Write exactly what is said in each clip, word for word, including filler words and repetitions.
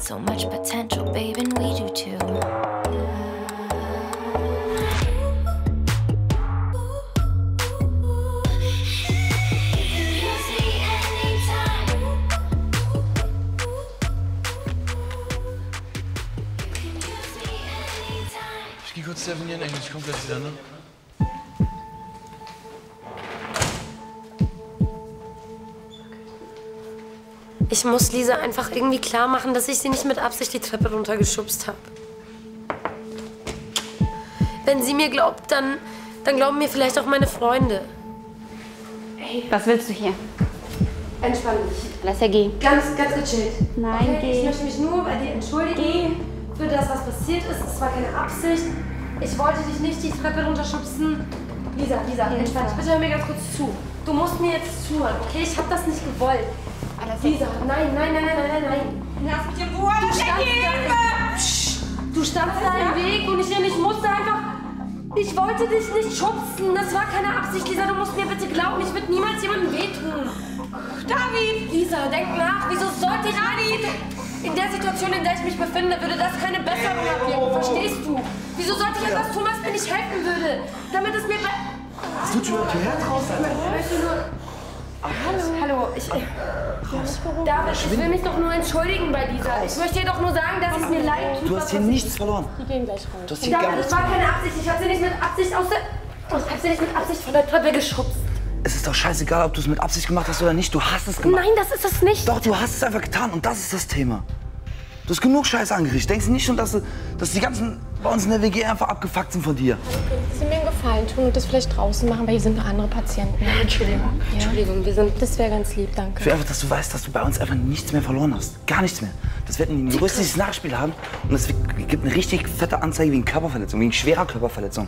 So much potential, babe, and we do too. Ich geh kurz telefonieren, Engel, ich komm gleich wieder, ne? Ich muss Lisa einfach irgendwie klar machen, dass ich sie nicht mit Absicht die Treppe runtergeschubst habe. Wenn sie mir glaubt, dann, dann glauben mir vielleicht auch meine Freunde. Hey, was willst du hier? Entspann dich. Lass ja gehen. Ganz, ganz gechillt. Nein, okay? geh. Ich möchte mich nur bei dir entschuldigen geh. für das, was passiert ist. Es war keine Absicht. Ich wollte dich nicht die Treppe runterschubsen. Lisa, Lisa, Lisa. entspann dich. Bitte hör mir ganz kurz zu. Du musst mir jetzt zuhören, okay? Ich habe das nicht gewollt. Alles Lisa, nein, nein, nein, nein, nein, nein. Lass mich in Ruhe, lass ja gehen! Du standst da im Weg und ich, ich musste einfach... Ich wollte dich nicht schubsen. Das war keine Absicht, Lisa. Du musst mir bitte glauben, ich würde niemals jemandem wehtun. David! Lisa, denk nach. Wieso sollte ich... David! In der Situation, in der ich mich befinde, würde das keine Besserung ergeben. Verstehst du? Wieso sollte ich etwas tun, was mir nicht helfen würde? Damit es mir... Was tut schon hör draus, Alter? Weißt du nur... Hallo. Hallo, ich... David, ich will mich doch nur entschuldigen bei Lisa. Ich möchte dir doch nur sagen, dass es mir leid tut. Du hast hier nichts verloren. Wir gehen gleich raus. Du hast hier gar David, nichts das war verloren. keine Absicht. Ich habe sie nicht mit Absicht aus der... Ich habe sie nicht mit Absicht von der Treppe geschubst. Es ist doch scheißegal, ob du es mit Absicht gemacht hast oder nicht. Du hast es gemacht. Nein, das ist es nicht. Doch, du hast es einfach getan und das ist das Thema. Du hast genug Scheiße angerichtet. Denkst du nicht schon, dass, du, dass die ganzen bei uns in der W G einfach abgefuckt sind von dir? Kannst du mir einen Gefallen tun und das vielleicht draußen machen, weil hier sind noch andere Patienten. Ja, Entschuldigung. Ja? Entschuldigung, wir sind... Das wäre ganz lieb, danke. Ich will einfach, dass du weißt, dass du bei uns einfach nichts mehr verloren hast. Gar nichts mehr. Das wird ein juristisches Nachspiel haben und es gibt eine richtig fette Anzeige wegen Körperverletzung, wegen schwerer Körperverletzung.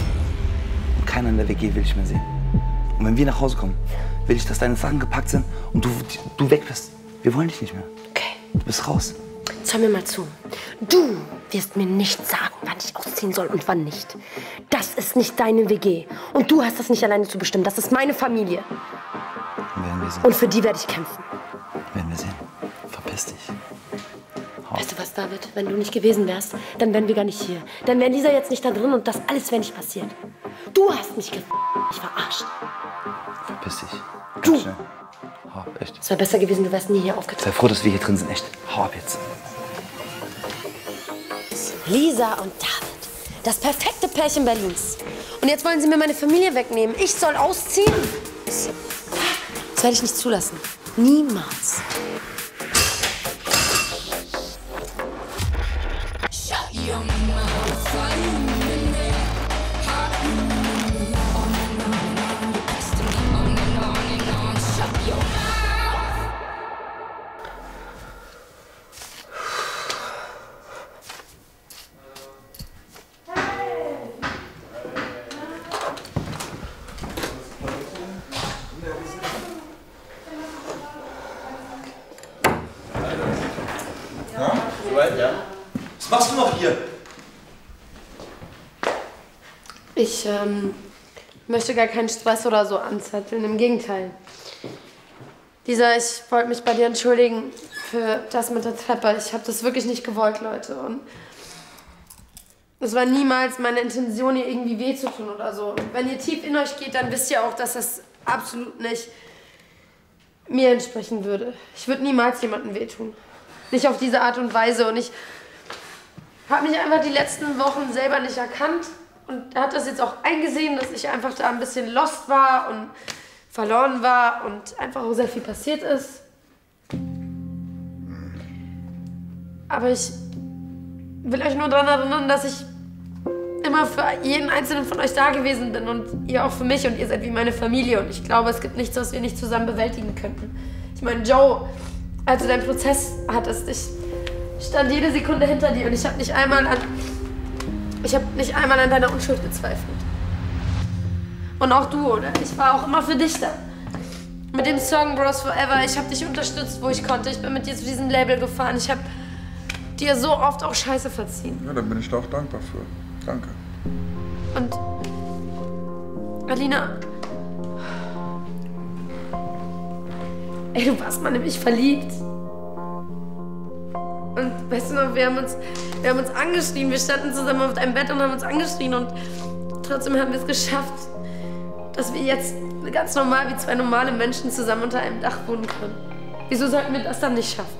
Und keiner in der W G will dich mehr sehen. Und wenn wir nach Hause kommen, will ich, dass deine Sachen gepackt sind und du, du weg bist. Wir wollen dich nicht mehr. Okay. Du bist raus. Jetzt hör mir mal zu. Du wirst mir nicht sagen, wann ich ausziehen soll und wann nicht. Das ist nicht deine W G. Und du hast das nicht alleine zu bestimmen. Das ist meine Familie. Werden wir sehen. Und für die werde ich kämpfen. Werden wir sehen. Verpiss dich. Hau. Weißt du was, David? Wenn du nicht gewesen wärst, dann wären wir gar nicht hier. Dann wäre Lisa jetzt nicht da drin und das alles wäre nicht passiert. Du hast mich ge... mich verarscht. Verpiss dich. Ganz Du. schnell. Hau ab, echt. Es wäre besser gewesen, du wärst nie hier aufgetaucht. Sei froh, dass wir hier drin sind, echt. Hau ab jetzt. Lisa und David. Das perfekte Pärchen Berlins. Und jetzt wollen sie mir meine Familie wegnehmen. Ich soll ausziehen? Das werde ich nicht zulassen. Niemals. Was machst du noch hier? Ich ähm, möchte gar keinen Stress oder so anzetteln. Im Gegenteil. Lisa, ich wollte mich bei dir entschuldigen für das mit der Treppe. Ich habe das wirklich nicht gewollt, Leute. Und es war niemals meine Intention, ihr irgendwie weh zu tun oder so. Und wenn ihr tief in euch geht, dann wisst ihr auch, dass das absolut nicht mir entsprechen würde. Ich würde niemals jemandem wehtun. Nicht auf diese Art und Weise. Und ich habe mich einfach die letzten Wochen selber nicht erkannt. Und er hat das jetzt auch eingesehen, dass ich einfach da ein bisschen lost war und verloren war und einfach auch sehr viel passiert ist. Aber ich will euch nur daran erinnern, dass ich immer für jeden einzelnen von euch da gewesen bin und ihr auch für mich und ihr seid wie meine Familie. Und ich glaube, es gibt nichts, was wir nicht zusammen bewältigen könnten. Ich meine, Joe, als du deinen Prozess hattest, ich stand jede Sekunde hinter dir und ich habe nicht einmal an, ich habe nicht einmal an deiner Unschuld gezweifelt. Und auch du, oder? Ich war auch immer für dich da. Mit dem Song Bros Forever, ich habe dich unterstützt, wo ich konnte. Ich bin mit dir zu diesem Label gefahren. Ich habe dir so oft auch Scheiße verziehen. Ja, da bin ich da auch dankbar für. Danke. Und Alina, ey, du warst mal in mich verliebt. Und weißt du noch, wir haben uns, wir haben uns angeschrien. Wir standen zusammen auf einem Bett und haben uns angeschrien. Und trotzdem haben wir es geschafft, dass wir jetzt ganz normal wie zwei normale Menschen zusammen unter einem Dach wohnen können. Wieso sollten wir das dann nicht schaffen?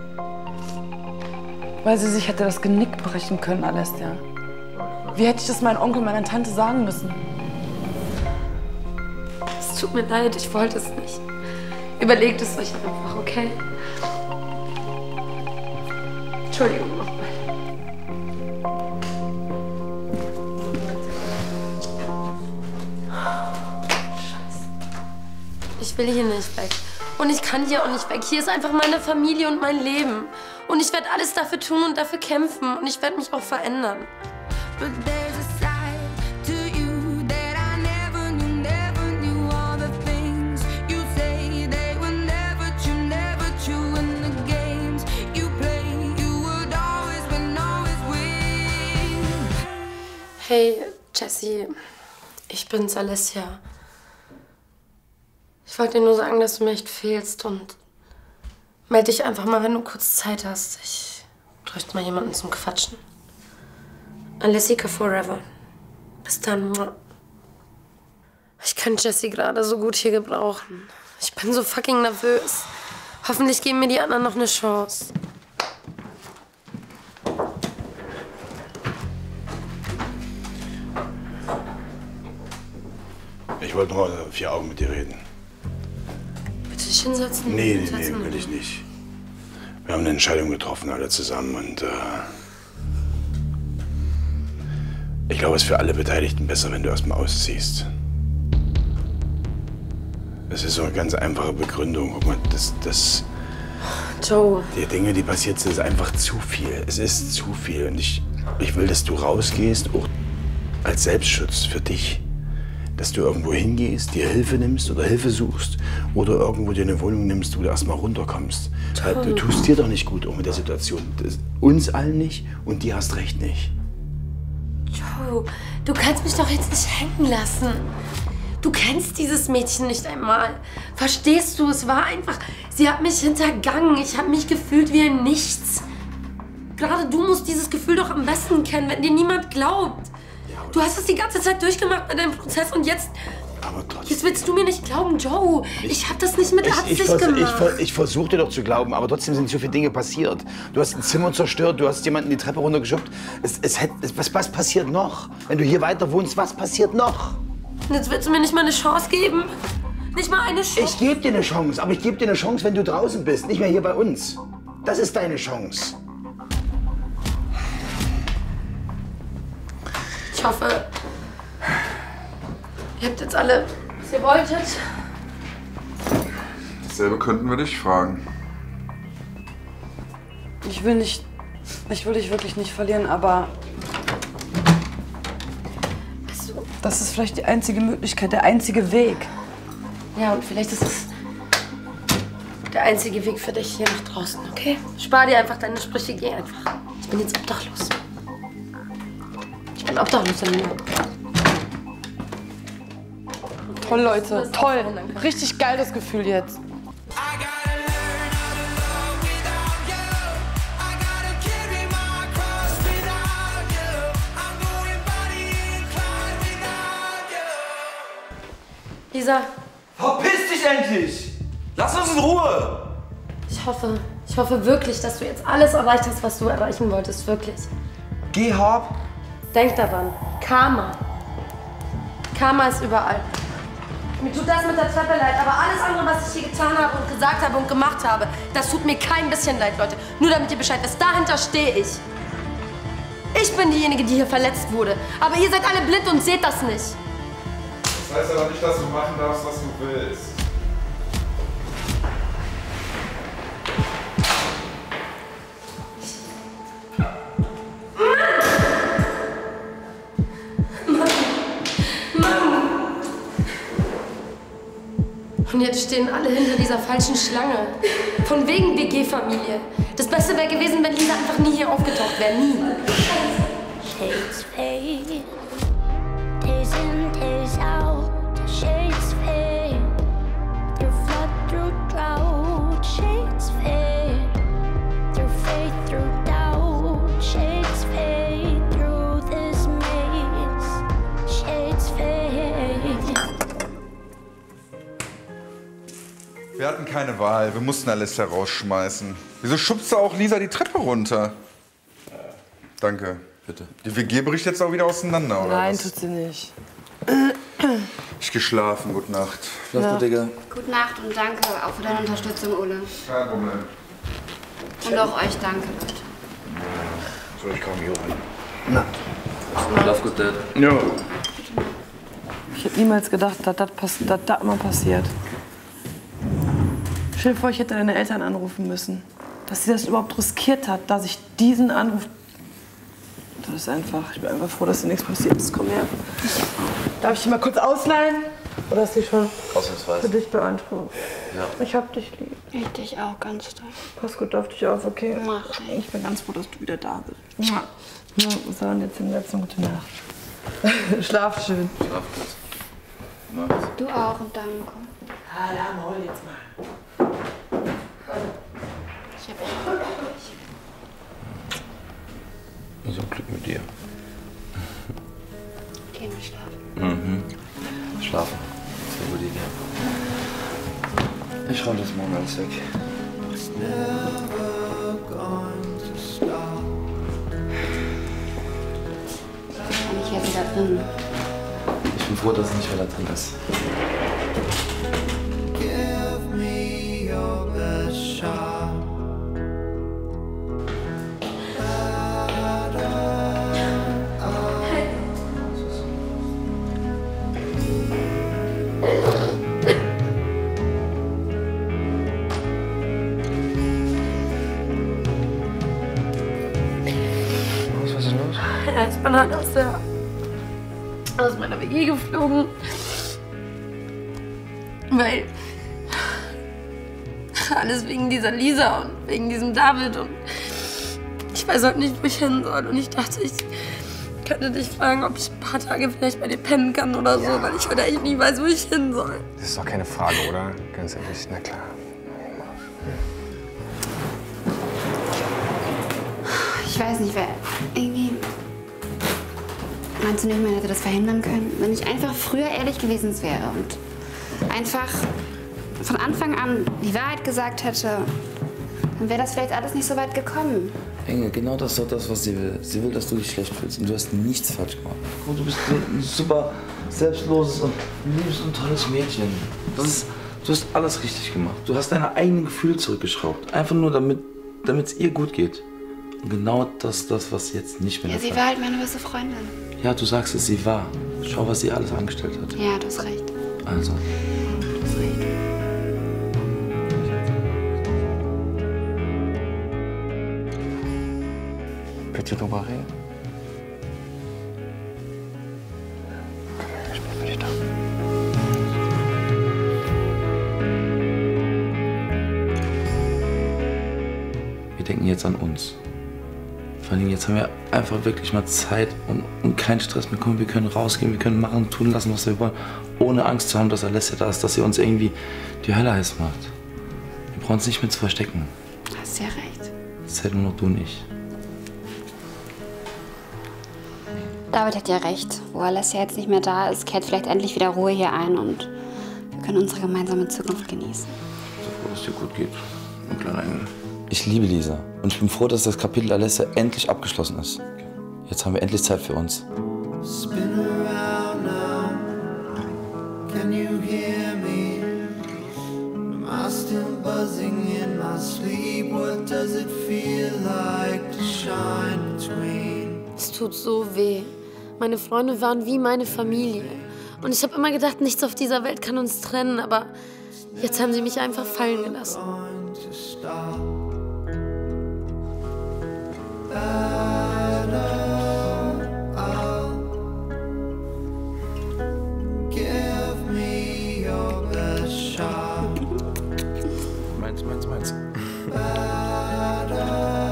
Weil sie sich hätte das Genick brechen können, Alessia. Wie hätte ich das meinem Onkel, meiner Tante sagen müssen? Es tut mir leid, ich wollte es nicht. Überlegt es euch einfach, okay? Entschuldigung nochmal. Scheiße. Ich will hier nicht weg. Und ich kann hier auch nicht weg. Hier ist einfach meine Familie und mein Leben. Und ich werde alles dafür tun und dafür kämpfen. Und ich werde mich auch verändern. Hey, Jessie, ich bin's, Alessia. Ich wollte dir nur sagen, dass du mir echt fehlst und melde dich einfach mal, wenn du kurz Zeit hast. Ich bräuchte mal jemanden zum Quatschen. Alessica forever. Bis dann. Ich kann Jessie gerade so gut hier gebrauchen. Ich bin so fucking nervös. Hoffentlich geben mir die anderen noch eine Chance. Ich wollte nur vier Augen mit dir reden. Bitte dich hinsetzen? Nee, nee, hinsetzen. nee, will ich nicht. Wir haben eine Entscheidung getroffen, alle zusammen. Und äh, ich glaube, es ist für alle Beteiligten besser, wenn du erstmal ausziehst. Es ist so eine ganz einfache Begründung. Guck mal, das, das, Joe. die Dinge, die passiert sind, ist einfach zu viel. Es ist zu viel. Und ich, ich will, dass du rausgehst, auch als Selbstschutz für dich. Dass du irgendwo hingehst, dir Hilfe nimmst oder Hilfe suchst oder irgendwo dir eine Wohnung nimmst, wo du erstmal runterkommst. Weil du tust dir doch nicht gut auch mit der Situation. Das, uns allen nicht und dir hast recht nicht. Joe, du kannst mich doch jetzt nicht hängen lassen. Du kennst dieses Mädchen nicht einmal. Verstehst du? Es war einfach... Sie hat mich hintergangen. Ich habe mich gefühlt wie ein Nichts. Gerade du musst dieses Gefühl doch am besten kennen, wenn dir niemand glaubt. Du hast es die ganze Zeit durchgemacht mit deinem Prozess und jetzt... Aber trotzdem... Jetzt willst du mir nicht glauben, Joe. Ich, ich habe das nicht mit Absicht ich, ich, gemacht. Ich, ich, ich versuche dir doch zu glauben, aber trotzdem sind so viele Dinge passiert. Du hast ein Zimmer zerstört, du hast jemanden die Treppe runtergeschubst. Es, es hätte, es, was, was passiert noch? Wenn du hier weiter wohnst, was passiert noch? Und jetzt willst du mir nicht mal eine Chance geben? Nicht mal eine Chance? Ich gebe dir eine Chance, aber ich gebe dir eine Chance, wenn du draußen bist, nicht mehr hier bei uns. Das ist deine Chance. Ich hoffe, ihr habt jetzt alle, was ihr wolltet. Dasselbe könnten wir dich fragen. Ich will nicht, ich will dich wirklich nicht verlieren, aber das ist vielleicht die einzige Möglichkeit, der einzige Weg. Ja, und vielleicht ist es der einzige Weg für dich hier nach draußen, okay? Spar dir einfach deine Sprüche, geh einfach. Ich bin jetzt obdachlos. Ich bin obdachlos, Alina. Toll, Leute, toll. Richtig geil das Gefühl jetzt. Lisa. Verpiss dich endlich! Lass uns in Ruhe! Ich hoffe, ich hoffe wirklich, dass du jetzt alles erreicht hast, was du erreichen wolltest, wirklich. Geh, Hab. Denk daran, Karma. Karma ist überall. Mir tut das mit der Treppe leid, aber alles andere, was ich hier getan habe und gesagt habe und gemacht habe, das tut mir kein bisschen leid, Leute. Nur damit ihr Bescheid wisst, dahinter stehe ich. Ich bin diejenige, die hier verletzt wurde. Aber ihr seid alle blind und seht das nicht. Das heißt aber nicht, dass du machen darfst, was du willst. Und jetzt stehen alle hinter dieser falschen Schlange. Von wegen W G-Familie. Das Beste wäre gewesen, wenn Lisa einfach nie hier aufgetaucht wäre. Nie. Shades fade, days in, days out. Shades fade, through flood, through drought. Shades fade, through faith, through keine Wahl. Wir mussten Alessia rausschmeißen. Wieso schubst du auch Lisa die Treppe runter? Danke. Bitte. Die W G bricht jetzt auch wieder auseinander, oder Nein, was? tut sie nicht. Ich geschlafen. Gute Nacht. Schlaf gut, Digga. Gute Nacht und danke auch für deine Unterstützung, Ole. Kein Problem. Und auch euch danke, Leute. So, ich komme hier rein. Na. Schlaf gut, Dad. Ja. Ich hätte niemals gedacht, dass das pass dass das immer passiert. Stell dir vor, ich hätte deine Eltern anrufen müssen. Dass sie das überhaupt riskiert hat, dass ich diesen Anruf... Das ist einfach... Ich bin einfach froh, dass dir nichts passiert ist. Komm her. Darf ich dich mal kurz ausleihen? Oder ist die schon Ausnahmsweise. für dich beansprucht? Ja. Ich hab dich lieb. Ich dich auch ganz doll. Pass gut auf dich auf, okay? Mach ich. Ich bin ganz froh, dass du wieder da bist. Ja. So, und jetzt hinsetzen und gute Nacht. Schlaf schön. Schlaf gut. Nacht. Du auch und danke. Ah, da hol jetzt mal. Ich hab echt Bock auf dich. So Glück mit dir. Geh mal schlafen. Mhm. Schlafen. Sehr gute Idee. Ich räume das morgen alles weg. Und ich werde wieder drin. Ich bin froh, dass es nicht mehr da drin ist. Ja, ich bin halt aus, der, aus meiner W G geflogen. Weil alles wegen dieser Lisa und wegen diesem David und ich weiß halt nicht, wo ich hin soll. Und ich dachte, ich könnte dich fragen, ob ich ein paar Tage vielleicht bei dir pennen kann oder so, weil ich heute echt nicht weiß, wo ich hin soll. Das ist doch keine Frage, oder? Ganz ehrlich, na klar. Ich weiß nicht, wer irgendwie... Meinst du nicht, man hätte das verhindern können? Wenn ich einfach früher ehrlich gewesen wäre und einfach von Anfang an die Wahrheit gesagt hätte, dann wäre das vielleicht alles nicht so weit gekommen. Engel, genau das ist doch das, was sie will. Sie will, dass du dich schlecht fühlst und du hast nichts falsch gemacht. Guck, du bist ein super selbstloses und liebes und tolles Mädchen. Das ist, du hast alles richtig gemacht. Du hast deine eigenen Gefühle zurückgeschraubt. Einfach nur, damit es ihr gut geht. Und genau das ist das, was jetzt nicht mehr Ja, der sie Fall war halt meine beste Freundin. Ja, du sagst es, sie war. Schau, was sie alles angestellt hat. Ja, du hast recht. Also. Du hast recht. Bitte drüber reden. Ich bin für dich da. Wir denken jetzt an uns. Vor allem jetzt haben wir einfach wirklich mal Zeit und, und keinen Stress mehr. Guck mal, wir können rausgehen, wir können machen, tun lassen, was wir wollen, ohne Angst zu haben, dass Alessia da ist, dass sie uns irgendwie die Hölle heiß macht. Wir brauchen uns nicht mehr zu verstecken. Hast ja recht. Das zählt nur noch du und ich. David hat ja recht. Wo Alessia jetzt nicht mehr da ist, kehrt vielleicht endlich wieder Ruhe hier ein und wir können unsere gemeinsame Zukunft genießen. So froh, dass es dir gut geht, mein kleiner Engel. Ich liebe Lisa und ich bin froh, dass das Kapitel Alessia endlich abgeschlossen ist. Jetzt haben wir endlich Zeit für uns. Es tut so weh. Meine Freunde waren wie meine Familie. Und ich habe immer gedacht, nichts auf dieser Welt kann uns trennen, aber jetzt haben sie mich einfach fallen gelassen. Meins, meins, meins.